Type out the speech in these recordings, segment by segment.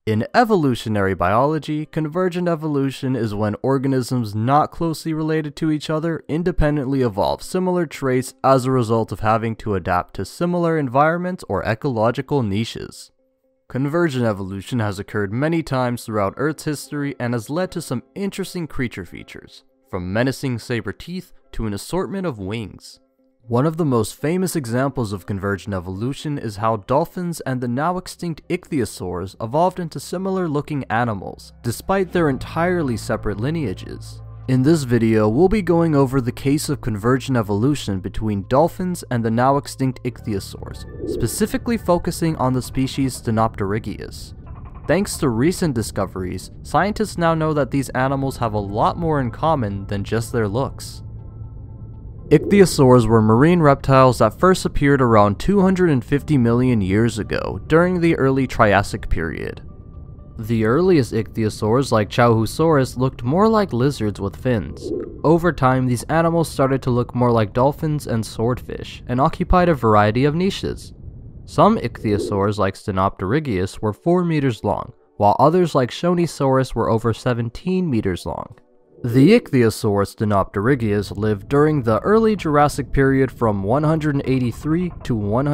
In evolutionary biology, convergent evolution is when organisms not closely related to each other independently evolve similar traits as a result of having to adapt to similar environments or ecological niches. Convergent evolution has occurred many times throughout Earth's history and has led to some interesting creature features, from menacing saber teeth to an assortment of wings. One of the most famous examples of convergent evolution is how dolphins and the now extinct Ichthyosaurs evolved into similar looking animals, despite their entirely separate lineages. In this video, we'll be going over the case of convergent evolution between dolphins and the now extinct Ichthyosaurs, specifically focusing on the species Stenopterygius. Thanks to recent discoveries, scientists now know that these animals have a lot more in common than just their looks. Ichthyosaurs were marine reptiles that first appeared around 250 million years ago during the early Triassic period. The earliest ichthyosaurs, like Ichthyosaurs, looked more like lizards with fins. Over time, these animals started to look more like dolphins and swordfish, and occupied a variety of niches. Some ichthyosaurs, like Stenopterygius, were 4 meters long, while others like Ichthyosaurus were over 17 meters long. The Ichthyosaur Stenopterygius lived during the early Jurassic period from 183 to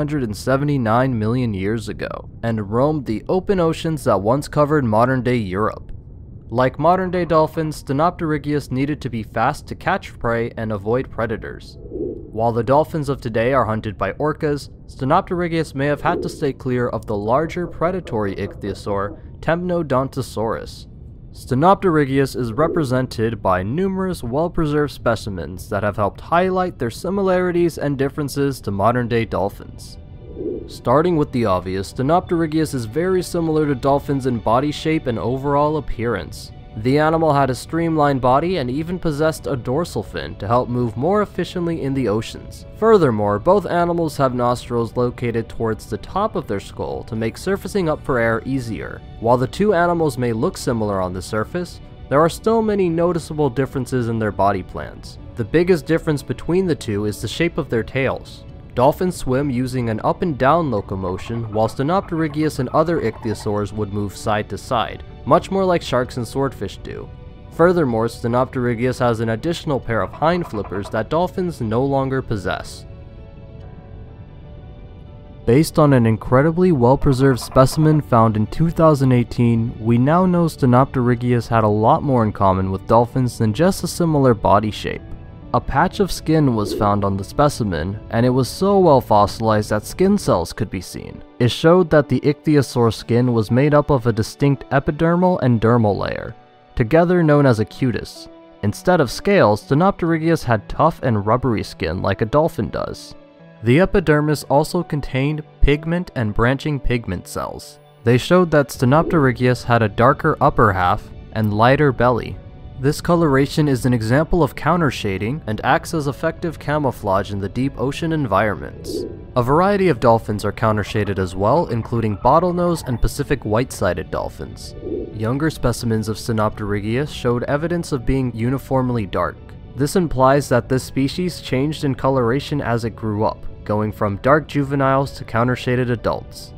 179 million years ago, and roamed the open oceans that once covered modern-day Europe. Like modern-day dolphins, Stenopterygius needed to be fast to catch prey and avoid predators. While the dolphins of today are hunted by orcas, Stenopterygius may have had to stay clear of the larger predatory ichthyosaur, Temnodontosaurus. Stenopterygius is represented by numerous well-preserved specimens that have helped highlight their similarities and differences to modern-day dolphins. Starting with the obvious, Stenopterygius is very similar to dolphins in body shape and overall appearance. The animal had a streamlined body and even possessed a dorsal fin to help move more efficiently in the oceans. Furthermore, both animals have nostrils located towards the top of their skull to make surfacing up for air easier. While the two animals may look similar on the surface, there are still many noticeable differences in their body plans. The biggest difference between the two is the shape of their tails. Dolphins swim using an up and down locomotion, while Stenopterygius and other ichthyosaurs would move side to side, much more like sharks and swordfish do. Furthermore, Stenopterygius has an additional pair of hind flippers that dolphins no longer possess. Based on an incredibly well-preserved specimen found in 2018, we now know Stenopterygius had a lot more in common with dolphins than just a similar body shape. A patch of skin was found on the specimen, and it was so well fossilized that skin cells could be seen. It showed that the ichthyosaur skin was made up of a distinct epidermal and dermal layer, together known as a cutis. Instead of scales, Stenopterygius had tough and rubbery skin like a dolphin does. The epidermis also contained pigment and branching pigment cells. They showed that Stenopterygius had a darker upper half and lighter belly. This coloration is an example of countershading and acts as effective camouflage in the deep ocean environments. A variety of dolphins are countershaded as well, including bottlenose and Pacific white-sided dolphins. Younger specimens of Stenopterygius showed evidence of being uniformly dark. This implies that this species changed in coloration as it grew up, going from dark juveniles to countershaded adults.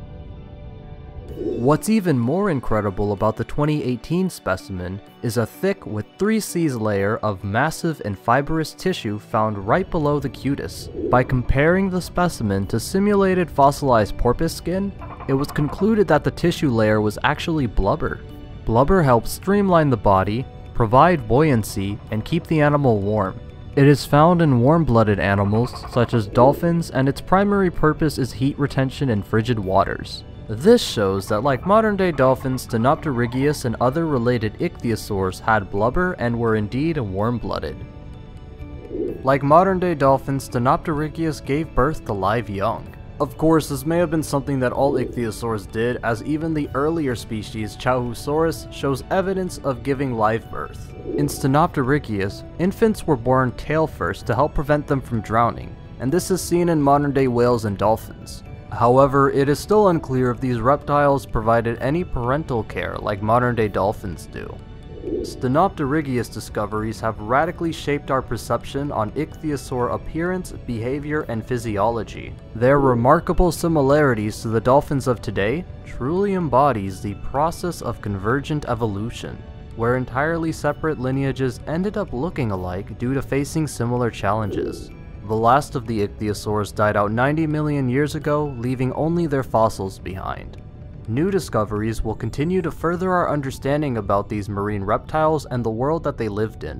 What's even more incredible about the 2018 specimen is a thick with 3 Cs layer of massive and fibrous tissue found right below the cutis. By comparing the specimen to simulated fossilized porpoise skin, it was concluded that the tissue layer was actually blubber. Blubber helps streamline the body, provide buoyancy, and keep the animal warm. It is found in warm-blooded animals such as dolphins, and its primary purpose is heat retention in frigid waters. This shows that like modern-day dolphins, Stenopterygius and other related ichthyosaurs had blubber and were indeed warm-blooded. Like modern-day dolphins, Stenopterygius gave birth to live young. Of course, this may have been something that all ichthyosaurs did, as even the earlier species, Ichthyosaurus, shows evidence of giving live birth. In Stenopterygius, infants were born tail first to help prevent them from drowning, and this is seen in modern-day whales and dolphins. However, it is still unclear if these reptiles provided any parental care like modern-day dolphins do. Stenopterygius discoveries have radically shaped our perception on ichthyosaur appearance, behavior, and physiology. Their remarkable similarities to the dolphins of today truly embodies the process of convergent evolution, where entirely separate lineages ended up looking alike due to facing similar challenges. The last of the ichthyosaurs died out 90 million years ago, leaving only their fossils behind. New discoveries will continue to further our understanding about these marine reptiles and the world that they lived in.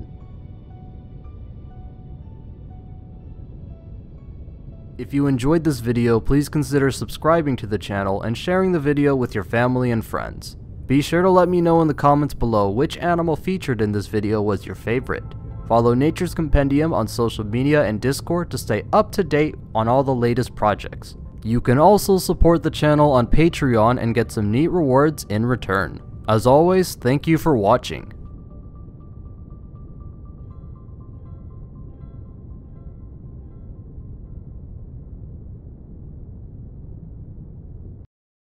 If you enjoyed this video, please consider subscribing to the channel and sharing the video with your family and friends. Be sure to let me know in the comments below which animal featured in this video was your favorite. Follow Nature's Compendium on social media and Discord to stay up to date on all the latest projects. You can also support the channel on Patreon and get some neat rewards in return. As always, thank you for watching.